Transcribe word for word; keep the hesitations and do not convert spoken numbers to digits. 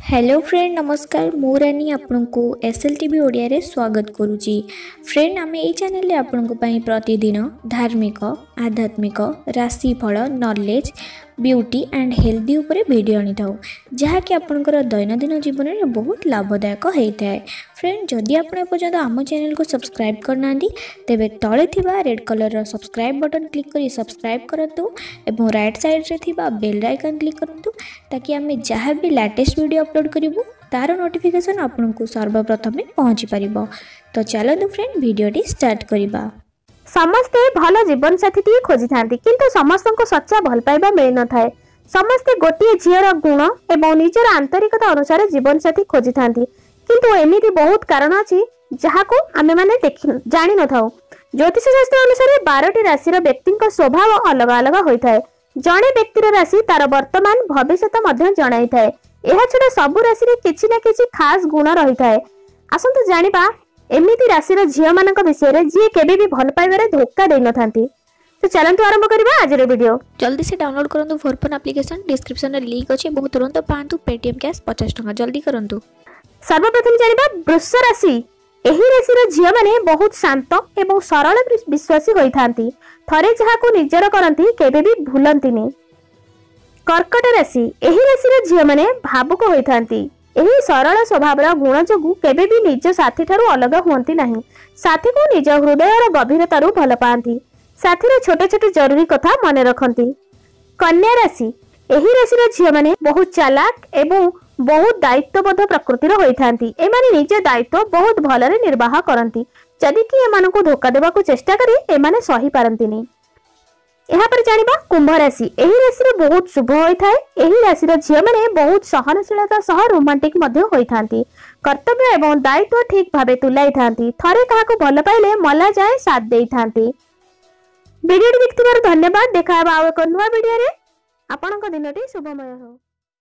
Hello friend नमस्कार मु रानी आपन को एसएल टीवी ओडिया रे स्वागत करुची। फ्रेंड आम ये चैनल आपन को पई प्रतिदिन धार्मिक आध्यात्मिक राशिफल नॉलेज ब्यूटी एंड हेल्दी उपरे वीडियो आनी थाउ जहाँकि आपनकर दैनंदिन जीवन में बहुत लाभदायक होता है। फ्रेंड जदि आप पर्यटन आम चैनल को सब्सक्राइब करना तेबे तले थिबा रेड कलर रो सब्सक्राइब बटन क्लिक करी सब्सक्राइब करतु एवं राइट साइड रे थिबा बेल आइकन क्लिक करतु ताकि आम जहाँ भी लेटेस्ट वीडियो अपलोड करूँ तार नोटिफिकेशन आपन को सर्वप्रथम पहुँची पारिबो। तो चलो फ्रेंड वीडियोटी स्टार्ट करिबा। समस्ते भल जीवन साथी टी खोजी थांती किंतु समस्त को सच्चा भल पाइबा मिल न थाए। समस्ते गोटे झीर गुण एवं निजर आंतरिकता अनुसार जीवन साथी खोजी थांती किंतु एमिति बहुत कारण अछि जहा को आमे माने देखि जानि न थाउ। ज्योतिष शास्त्र अनुसार बारह राशि व्यक्ति स्वभाव अलग अलग होता है। जड़े व्यक्तिर राशि तार वर्तमान भविष्य मध्य जणाई थाए। एहा छडा सबु राशि रे किछि ना किछि खास गुण रही थाए। आसंतु जानिबा एमिति राशि झील मान विषय रे जी केबे भी भल पाइबारे धोखा दे न थांती। तो चलंतु आरंभ करिबा आज रे वीडियो। जल्दी से डाउनलोड करंतु फोरफोन एप्लीकेशन डिस्क्रिप्शन रे लिंक अछि बहुत तुरंत पांतु पेटीएम कैश पचास टका जल्दी करंतु। सर्वप्रथम जानिबा वृष राशि। एही राशि झील माने बहुत शांत एवं सरल विश्वासी होई थांती। थरे जहा को निजर करंती केबे भी भूलंतीनी। कर्कट राशि। एही राशि झील माने भावुक होई थांती। एही सरल स्वभाव गुण जोगु केबे भी निज साथी ठारू अलग हुंती नहीं। साथी को निज हृदय गभीरता भल पाती। साथी छोट छोट जरूरी कथा मन रखती। कन्या राशि। एही राशि झील माने बहुत चालाक एवं बहुत दायित्वबद्ध प्रकृतिर होई थांती। एमाने निज दायित्व बहुत भलरे निर्वाह करती। जदि कि एमानकु को धोखा देबा को चेष्टा करी एमाने सही पारंतीनी। यहाँ पर जानिबा कुंभ राशि। एही राशि बहुत शुभ होता है। एही राशि झील माने बहुत सहनशीलता सह रोमांटिक मध्य होई थांती। कर्तव्य एवं दायित्व ठीक भावे तुलाई थांती। थरे काहाको भल पाइले मला जाए साथ देई थांती। वीडियो देखिथिबार धन्यवाद। देखा हेबा आउ एक नुवा वीडियो रे। आपनका दिनटी शुभमय हो।